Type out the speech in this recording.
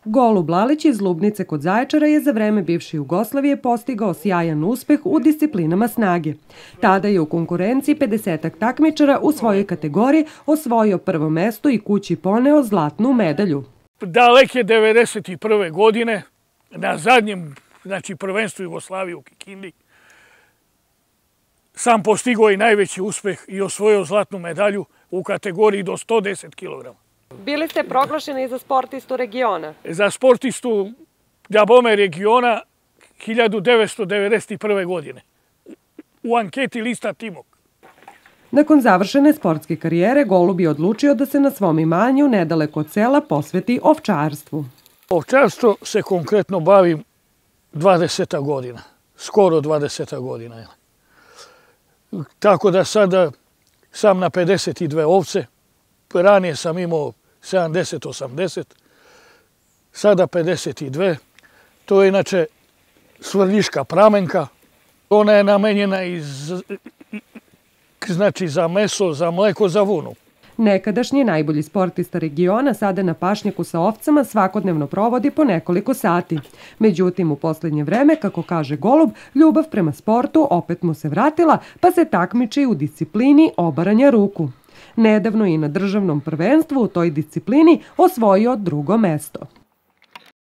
Golub Lalić iz Lubnice kod Zaječara je za vreme bivše Jugoslavije postigao sjajan uspeh u disciplinama snage. Tada je u konkurenciji 50-ak takmičara u svojoj kategoriji osvojio prvo mesto i kući poneo zlatnu medalju. Daleke 1991. godine na zadnjem prvenstvu Jugoslavije u Kikindi sam postigao i najveći uspeh i osvojio zlatnu medalju u kategoriji do 110 kg. Bili ste proglašeni za sportistu regiona? Za sportistu Dabome regiona 1991. godine u anketi lista Timok. Nakon završene sportske karijere, Golub je odlučio da se na svom imanju nedaleko od sela posveti ovčarstvu. Ovčarstvo se konkretno bavim 20 godina, skoro 20 godina. Tako da sada sam na 52 ovce, ranije sam imao 70-80, sada 52. To je inače svrljiška pramenka. Ona je namenjena za meso, za mleko, za vunu. Nekadašnji najbolji sportista regiona sada na pašnjaku sa ovcama svakodnevno provodi po nekoliko sati. Međutim, u posljednje vreme, kako kaže Golub, ljubav prema sportu opet mu se vratila, pa se takmiči u disciplini obaranja ruku. Nedavno i na državnom prvenstvu u toj disciplini osvojio drugo mesto.